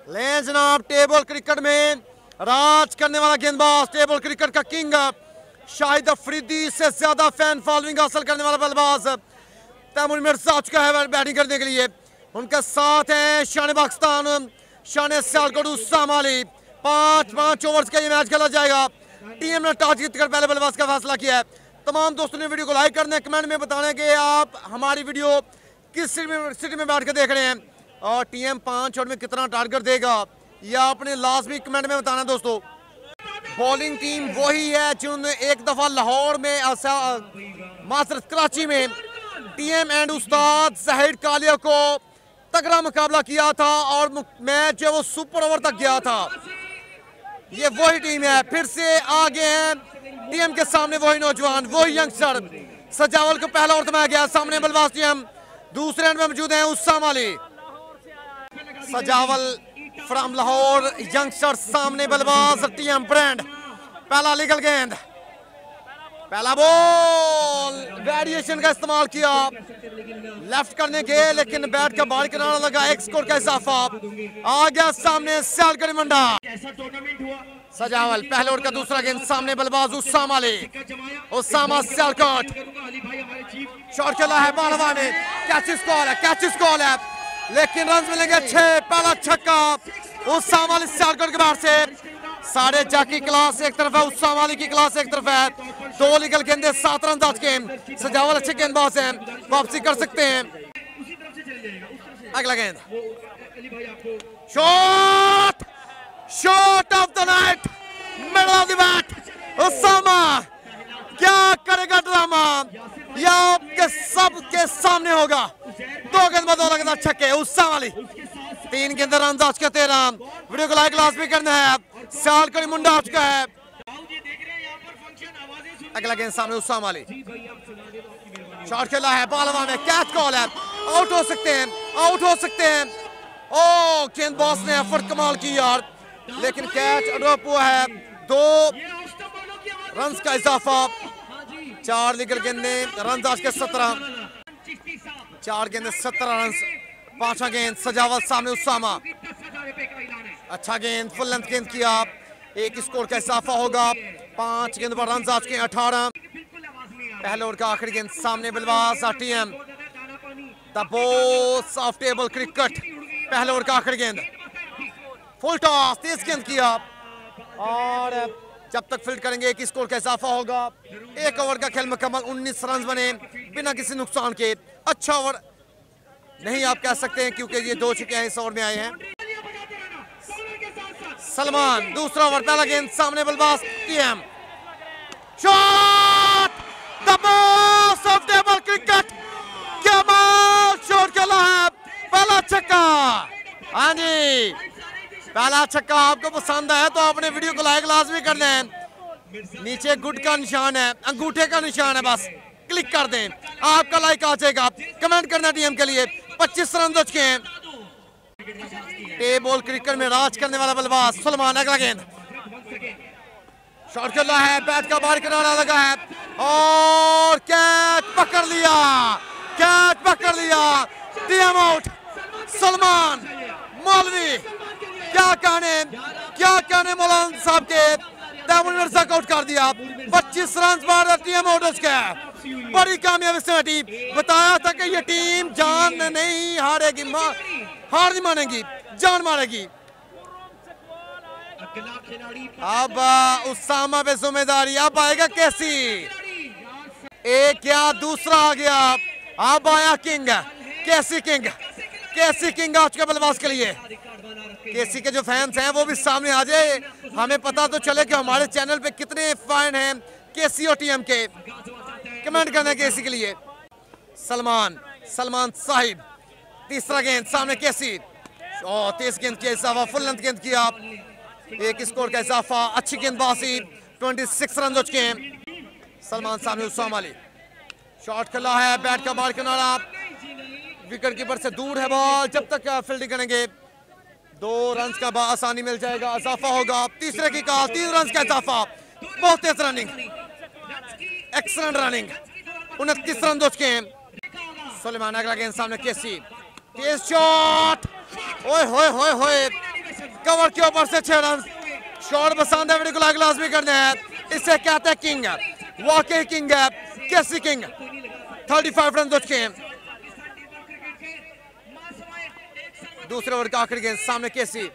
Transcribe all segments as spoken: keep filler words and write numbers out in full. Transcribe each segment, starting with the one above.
ले जनाब, table cricket में राज करने वाला गेंदबाज, टेबल क्रिकेट का किंग शाहिद अफरीदी से ज्यादा फैन फॉलोइंग हासिल करने वाला बल्लेबाज तैमूर मिर्जा आ चुका है बैटिंग करने के लिए। उनके साथ हैं शान पाकिस्तान, शान सियालकोट, उस्साम अली। पांच पांच ओवर्स का ये मैच खेला जाएगा। टीम ने टॉस जीतकर पहले बल्लेबाज का फैसला किया है। तमाम दोस्तों ने वीडियो को लाइक करना है, कमेंट में बताना है कि आप हमारी वीडियो किस सिटी में सिटी में बैठ कर देख रहे हैं और टीम पांच ओवर में कितना टारगेट देगा या आपने लाजमी कमेंट में बताना है। दोस्तों, बॉलिंग टीम वही है जिन्होंने एक दफा लाहौर में मास्टर्स कराची में टीएम एंड उस्ताद जहीर कालिया को तगड़ा मुकाबला किया था और मैच जो वो सुपर ओवर तक गया था। ये वही टीम है, फिर से आगे हैं टीएम के सामने वही नौजवान, वही यंगस्टर। सजावल को पहला ओवर थमाया गया, सामने बल्लेबाज टीएम, दूसरे एंड में मौजूद हैं उस्साम अली। सजावल फ्रॉम लाहौर, यंगस्टर, सामने बल्लेबाज टीएम ब्रांड। पहला लीगल गेंद, पहला बॉल, वेरिएशन का इस्तेमाल किया लेफ्ट करने के, लेकिन बैट का बाहर किनारा लगा। एक स्कोर का इजाफा आ गया सामने सियालकोट मंडा। सजावल पहले ओवर का दूसरा गेंद, सामने बल्लेबाज उस्साम अली। उस्सामा सियालकोट, शॉट खेला है बालवा ने, कैच कॉल है, कैच कॉल है, लेकिन रन मिलेंगे छह। पहला छक्का उस्साम अली सियालकोट के बाहर से। साढ़े जाकी क्लास एक तरफ है, उस्साम अली की क्लास एक तरफ है। दो लीगल गेंदे, सात रन आज के। सजावल अच्छे गेंदबाज हैं, वापसी कर सकते हैं। अगला गेंद, shot, shot off the night, middle off the bat. Usama क्या करेगा ड्रामा, या आपके सबके सामने होगा। दो गेंद दो लगातार छक्के। उस्साम अली तीन गेंद रन आज के तेरह। वीडियो को लाइक लाजमी करना है। सियालकोट मुंडा आ चुका है। अगला गेंद सामने उस्साम अली, शॉट खेला है बालवा में, कैच कॉल है, आउट हो सकते हैं, आउट हो सकते हैं। ओ गेंदबाज ने एफर्ट कमाल की यार, लेकिन कैच ड्रॉप हुआ है। दो रन का इजाफा, चार लीगल गेंदे, रन आज के सत्रह, चार गेंदे सत्रह रन। पांचवा गेंद सजावल, सामने उस्सामा, अच्छा गेंद, फुल लेंथ गेंद किया, एक स्कोर का इजाफा होगा। पांच गेंद पर रन आज के अठारह। पहले ओवर का आखिरी गेंद, सामने बल्लेबाज TM, the boss of table cricket. पहले ओवर का आखिरी गेंद, फुल टॉस, तेज गेंद किया और जब तक फील्ड करेंगे एक स्कोर का इजाफा होगा। एक ओवर का खेल मुकम्मल, उन्नीस रन बने बिना किसी नुकसान के। अच्छा ओवर नहीं आप कह सकते हैं क्योंकि ये दो चुके हैं, इस ओवर में आए हैं। सलमान दूसरा ओवर, पहला गेंद, सामने बल्लेबाज TM, shot, the boss of table cricket. क्या बात, शॉट खेला है, पहला छक्का। हाँ जी, पहला छक्का आपको पसंद है तो आपने वीडियो को लाइक लाजमी करना है। नीचे गुड का निशान है, अंगूठे का निशान है, बस क्लिक कर दें, आपका लाइक आ जाएगा। कमेंट करना टीएम के लिए। पच्चीस रन हो चुके हैं। टेबल क्रिकेट में राज करने वाला बल्लेबाज सलमान। अगला गेंद, शॉट खेला है, बैट का बाहर किनारा लगा है और कैच पकड़ लिया, कैच पकड़ लिया। TM out. सलमान मौलवी, क्या कहने, क्या कहने मौलाना साहब के, तैमूर मिर्जा को आउट कर दिया। पच्चीस रन बाद टीएम आउट हो चुका है। बड़ी कामयाबी से टीम, बताया था कि ये टीम जान नहीं हारेगी, हार नहीं मानेगी, जान मारेगी। अब उस्सामा पे जिम्मेदारी, अब आएगा कैसी, एक क्या दूसरा आ गया, अब आया किंग, कैसी किंग, कैसी किंग आ चुका बल्लेबाज के लिए। केसी के जो फैंस हैं वो भी सामने आ जाए, हमें पता तो चले कि हमारे चैनल पे कितने फैन हैं केसी और टीएम के। कमेंट करना केसी के लिए। सलमान, सलमान साहिब, तीसरा गेंद, सामने केसी, और तेज गेंद किया इजाफा, फुल लेंथ गेंद किया, एक स्कोर का इजाफा। अच्छी गेंदबाजी, छब्बीस रन हो चुके हैं। सलमान सामने उस्साम अली, शॉट खेला है, बैट का बाहर किनारा, विकेट कीपर से दूर है बॉल। जब तक फील्डिंग करेंगे दो रन का आसानी मिल जाएगा, इजाफा होगा। तीसरे की कॉल, तीन रन का इजाफा, बहुत तेज रनिंग, एक्सलेंट रनिंग, उनतीस रन हो चुके हैं। सुलेमान, अगला गेंद, सामने केसी, तेज शॉट, ओए होए होए होए, कवर के ऊपर से छह रन। शॉट पसंद है, वीडियो को लाइक लाजमी करना है। इसे कहते हैं किंग, वाकई किंग है केसी किंग। पैंतीस रन हो चुके हैं। दूसरे ओवर का आखिरी गेंद, सामने केसी,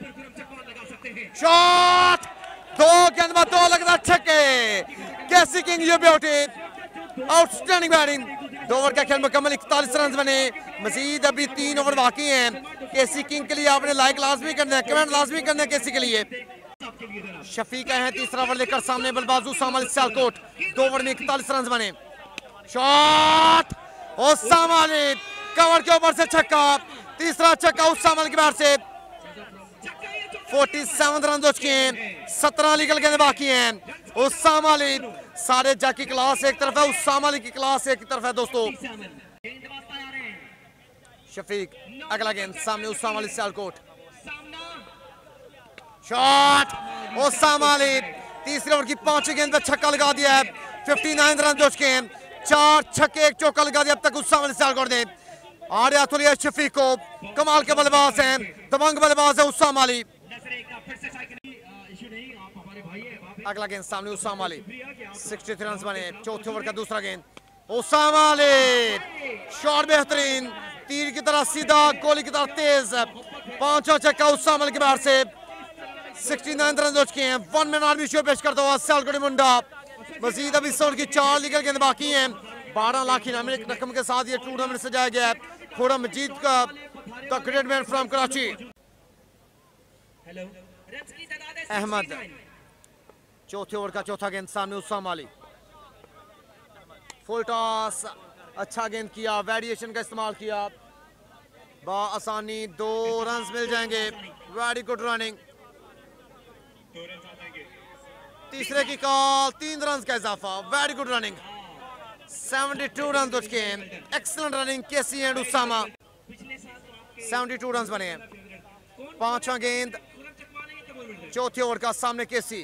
शॉट, दो गेंद में दो लगातार छक्के। केसी किंग ये ब्यूटी, आउटस्टैंडिंग बैटिंग। दो ओवर का खेल मुकम्मल, इकतालीस रन बने। मजीद अभी तीन ओवर बाकी हैं। केसी किंग के लिए आपने लाइक लाजमी करना है, कमेंट लाजमी करना है केसी के लिए। शफीक है तीसरा ओवर लेकर, सामने बल्लेबाज उसामा अली सियालकोट। दो ओवर में इकतालीस रन बने। शॉट, उसामा अली कवर के ऊपर से छक्का, तीसरा छक्का उसामा अली के बैट से। सैंतालीस रन हो चुके हैं, सत्रह लीगल गेंदें बाकी हैं। उसामा अली, सारे जाकी क्लास एक तरफ है, उसामा अली की क्लास एक तरफ है दोस्तों। शफीक, अगला गेंद, सामने उसामा अली सियालकोट, शॉट, उसामा अली तीसरे ओवर की पांचवी गेंद पे छक्का लगा दिया है। उनसठ रन हो चुके हैं, चार छक्के एक चौका लगा दिया अब तक उसामा अली सियालकोट ने। आर्या तो लिया शफीक को, कमाल के बल्लेबाज हैं, दबंग बल्लेबाज है उसामा अली। अगला गेंद, सामने उसामा अली, तिरसठ रन बने। चौथे ओवर का दूसरा गेंद, उसामा अली, शॉट बेहतरीन, तीर की तरह सीधा, गोली की तरह तेज, पांचवा छक्का उसामा अली के बैट से। उनहत्तर रन हो चुके हैं। वन मैन आर्मी शो पेश करता हुआ सियालकोट मुंडा। मजीद अभी सौ की चार लीगल गेंद बाकी हैं। बारह लाख इनामी रकम के साथ ये टूर्नामेंट सजाया गया है। खुरम मजीद का the great man from Karachi. Ahmad, चौथे ओवर का चौथा गेंद, सामने उसामा अली, फुल टॉस, अच्छा गेंद किया, वेरिएशन का इस्तेमाल किया, आसानी दो रन मिल जाएंगे। Very good running. तीसरे की कॉल, तीन रन का इजाफा, वेरी गुड रनिंग। बहत्तर रन हो चुके हैं, excellent running KC and Usama. बहत्तर रन बने हैं। पांचवा गेंद, चौथे ओवर का, सामने KC,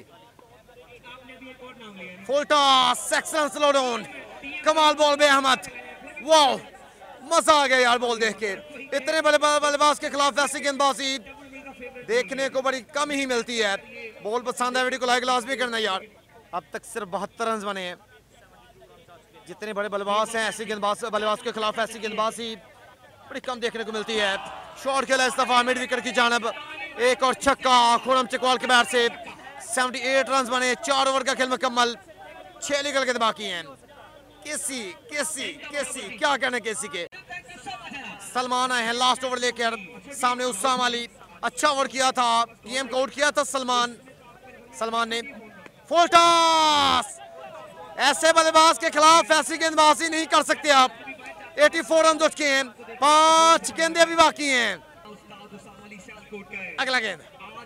full toss, excellent slow down, कमाल बॉल बे अहमद। वाह, मजा आ गया यार बॉल देख के। इतने बड़े बल्लेबाज के खिलाफ ऐसी गेंदबाजी देखने को बड़ी कम ही मिलती है। बॉल पसंद है, वीडियो को लाइक लाजमी करना यार। अब तक सिर्फ बहत्तर रन बने हैं। जितने बड़े बल्लेबाज हैं, ऐसी गेंदबाज बल्लेबाज के खिलाफ ऐसी गेंदबाजी बड़ी कम देखने को मिलती है। शॉट खेला इस दफा मिड विकेट की जानब, एक और छक्का खुरम चकवाल के बैट से। अठहत्तर रन बने, चार ओवर का खेल मुकम्मल, छह लीगल गेंद बाकी हैं। केसी केसी केसी क्या कहने केसी के। सलमान आए हैं लास्ट ओवर लेकर, सामने उसामा अली, अच्छा ओवर किया था, गेम को आउट किया था सलमान सलमान ने। फुल टॉस, ऐसे बल्लेबाज के खिलाफ ऐसी गेंदबाजी नहीं कर सकते आप। चौरासी रन हो चुके हैं, पांच गेंदें अभी बाकी हैं। अगला गेंद,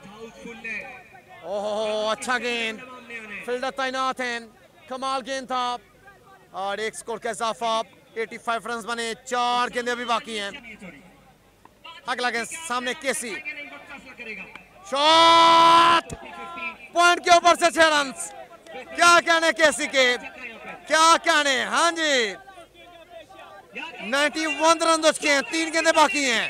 ओहो अच्छा गेंद, फील्डर तैनात हैं, कमाल गेंद था और एक स्कोर का इजाफा। पचासी रन बने, चार गेंदें अभी बाकी हैं। अगला गेंद, सामने केसी, शॉट, पॉइंट के ऊपर से छह रन। क्या कहने केसी के, क्या कहने। हाँ जी, इक्यानवे रन हो चुके हैं, तीन गेंदें बाकी हैं।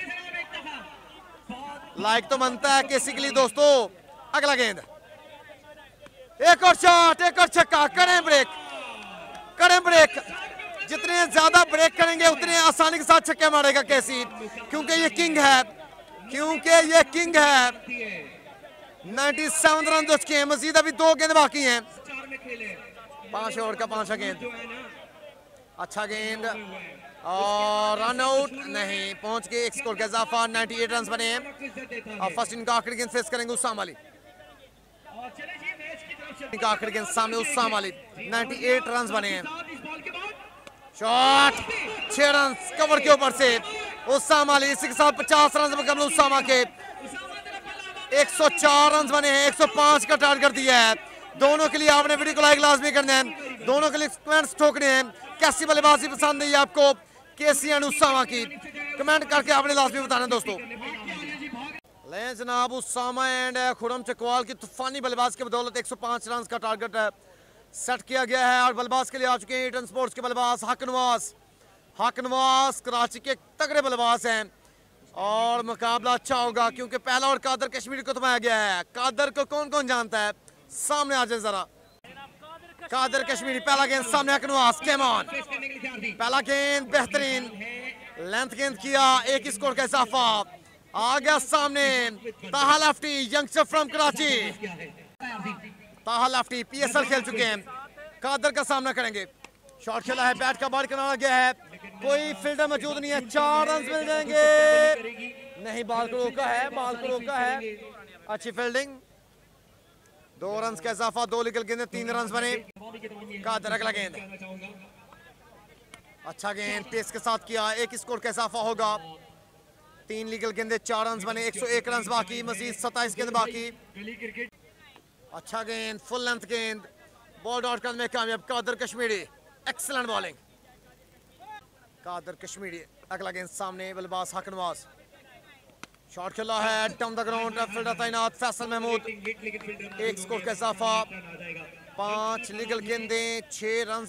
लाइक तो बनता है केसी के लिए दोस्तों। अगला गेंद, एक और शॉट, एक और छक्का, करें ब्रेक, करें ब्रेक। जितने ज्यादा ब्रेक करेंगे उतने आसानी के साथ छक्के मारेगा केसी, क्योंकि ये किंग है, क्योंकि ये किंग है। सत्तानवे रन हो चुके हैं, मजीद अभी दो गेंद बाकी हैं। पांच ओवर का पांचवा गेंद, अच्छा गेंद और रन आउट नहीं, पहुंच गए, एक स्कोर का इजाफा। अट्ठानवे रन बने हैं। और फर्स्ट इनका आखिरी गेंद फेस करेंगे उसामा अली। इनका आखिरी गेंद, सामने उसामा अली, अट्ठानवे रन बने हैं। शॉट, छह रन कवर के ऊपर से उसामा अली, इसी के साथ पचास रन मुकम्मल उसामा के। एक सौ चार रन बने हैं, एक सौ पाँच का टारगेट दिया है। दोनों के लिए आपने वीडियो को लाइक लाजमी करना है, दोनों के लिए कमेंट्स ठोकने हैं। कैसी बल्लेबाजी पसंद है आपको केसी एंड उसामा की, कमेंट करके आपने लाजमी बताना दोस्तों। ले जनाब, उसामा एंड खुरम चकवाल की तूफानी बल्लेबाज की बदौलत एक सौ पाँच रन का टारगेट सेट किया गया है। और बल्लेबाज के लिए आ चुके हैं ईटन स्पोर्ट्स के बल्लेबाज हक नवाज। हक नवाज कराची के तगड़े बल्लेबाज हैं और मुकाबला अच्छा होगा क्योंकि पहला और कादर कश्मीरी को थमाया गया है। कादर को कौन कौन जानता है, सामने आ जाए जरा। कादर कश्मीरी पहला गेंद सामने अकनवास, केम ऑन, पहला गेंद बेहतरीन लेंथ गेंद किया, एक स्कोर का इजाफा आ गया सामने। ताहा लफ्टी यंगस्टर फ्रॉम कराची, ताहा लफ्टी पीएसएल खेल चुके हैं, कादर का सामना करेंगे। शॉट खेला है, बैट का बाहर किनारा गया है, कोई फील्डर मौजूद नहीं है, चार रन मिल जाएंगे। नहीं, बॉल को रोका है, बॉल को रोका है, अच्छी फील्डिंग, दो रन का इजाफा, दो लीगल गेंद, तीन रन बने। कादर अगला गेंद, अच्छा गेंद पेस के साथ किया, एक स्कोर का इजाफा होगा, तीन लीगल गेंदे, चार रन बने, एक सौ एक रन बाकी, मजीद सत्ताईस गेंद बाकी। अच्छा गेंद, फुल लेंथ गेंद, बॉल डॉट करने में कामयाब कादर कश्मीरी, एक्सीलेंट बॉलिंग कादर कश्मीरी। अगला गेंद सामने बल्लेबाज हकनवाज, शॉट खेला है डाउन द ग्राउंड, फील्डर तैनात फैसल महमूद, एक स्कोर का इजाफा, पांच लीगल गेंदे, छह रन,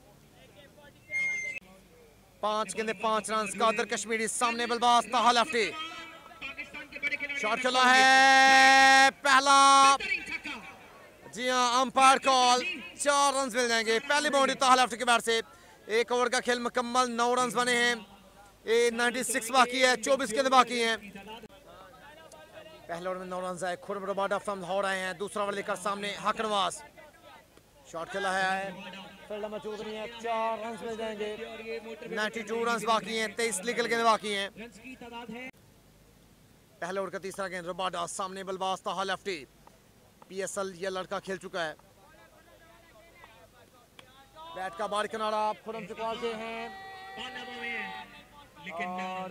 पांच गेंदे पांच रन। कादर कश्मीरी सामने बल्लेबाज ताहा लफ्टी, शॉट खेला है पहला, जी हाँ अंपायर कॉल, चार रन मिल जाएंगे। पहली बाउंड्री ताहा लफ्टी के बैट से, एक ओवर का खेल मुकम्मल, नौ रन बने हैं, ए छियानवे बाकी है, चौबीस गेंद बाकी हैं। पहले ओवर में नौ रन आए, खुरम रबाडा फ्रॉम लाहौर आए हैं, दूसरा ओवर लेकर सामने हकनवाज, शॉट खेला है, फील्डर मौजूद नहीं है, चार रन मिल जाएंगे, बानवे रन बाकी हैं, तेईस लीगल गेंद बाकी हैं। पहले ओवर का तीसरा गेंद रबाडा, सामने बल्लेबाज ताहा लफ्टी, पीएसएल ये लड़का खेल चुका है, बैट का बाहर किनारा, खुरम चुकाल के हैं और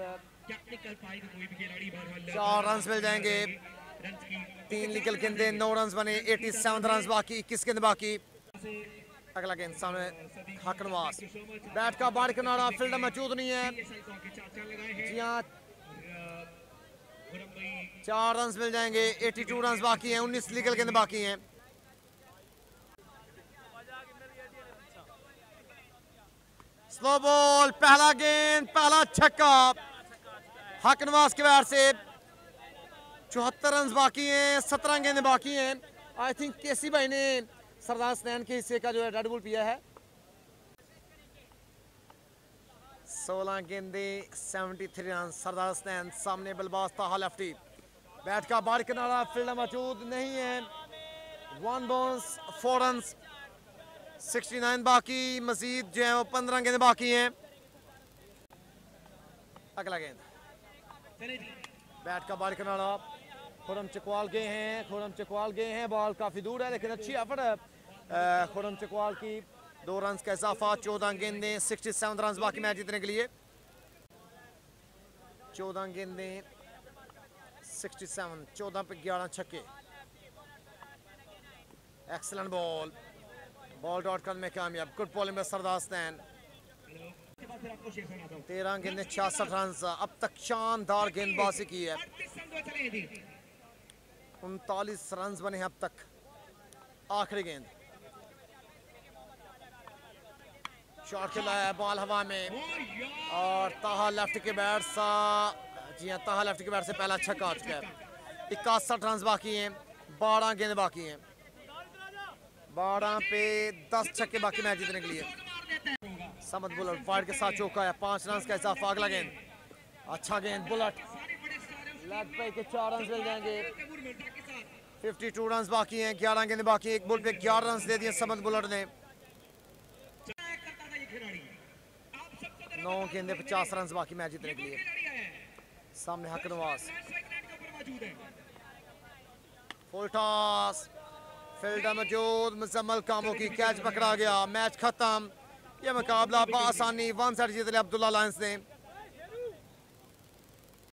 चार रन मिल जाएंगे, तीन लीगल गेंदे, नौ रन बने, सत्तासी रन बाकी, इक्कीस गेंद बाकी। अगला गेंद सामने हकनवास, बैट का बाहर किनारा, फील्डर मौजूद नहीं है, जी हाँ चार रन मिल जाएंगे, बयासी रन बाकी हैं, उन्नीस लीगल गेंद बाकी हैं। स्लो बॉल, पहला गेंद, पहला छक्का हकनवास के बैट से, चौहत्तर रन बाकी हैं, सत्रह गेंद बाकी हैं। आई थिंक केसी भाई ने सरदार स्नैन के हिस्से का जो है रेड बुल पिया है। सोलह गेंदे, तिहत्तर रन, सरदार स्नैन सामने बल्लेबाज ताहा लफ्टी, बैट का बाहर किनारा, फील्डर मौजूद नहीं है, वन बॉल्स फोर रन, उनहत्तर बाकी, मजीद जो है वो पंद्रह गेंद बाकी हैं। अगला गेंद, बैट का बाहर किनारा, खुरम चकवाल गए हैं, खुरम चकवाल गए हैं, बॉल काफी दूर है लेकिन अच्छी एफर्ट है खुरम चकवाल की, दो रन का इजाफा, चौदह गेंदे, सड़सठ रन बाकी मैच जीतने के लिए, चौदह गेंदे सड़सठ, चौदह पे ग्यारह छक्के, एक्सीलेंट बॉल, बॉल डॉट करने में कामयाब, गुड बॉलिंग में सरदार स्नैन, तेरह गेंदे छियासठ रन, अब तक शानदार गेंदबाजी की है, उनतालीस रन बने हैं अब तक। आखिरी गेंद, शॉट खेला है, बॉल हवा में और ताहा लेफ्ट के बैट सा, जी हाँ ताहा लेफ्ट के बैट से पहला छक्का आ चुका है, इकसठ रन बाकी हैं, बारह गेंद बाकी हैं, बारह पे दस छक्के बाकी मैच जीतने के लिए। समद बुलेट फाइट के साथ चौका है, पांच रन का इजाफा। अगला गेंद, अच्छा गेंद, बुलेट लेग पे के चार रन मिल जाएंगे, बावन रन बाकी हैं, ग्यारह गेंद बाकी, एक बॉल पे ग्यारह रन दे दिए समद बुलेट ने, नौ गेंदे पचास रन बाकी मैच जीतने के लिए। सामने हकनवास, फुल टॉस, फील्डर मौजूद, मुजम्मल कामों की कैच पकड़ा गया, मैच खत्म। यह मुकाबला बआसानी वन साइड जीत लिया अब्दुल्ला लायंस ने।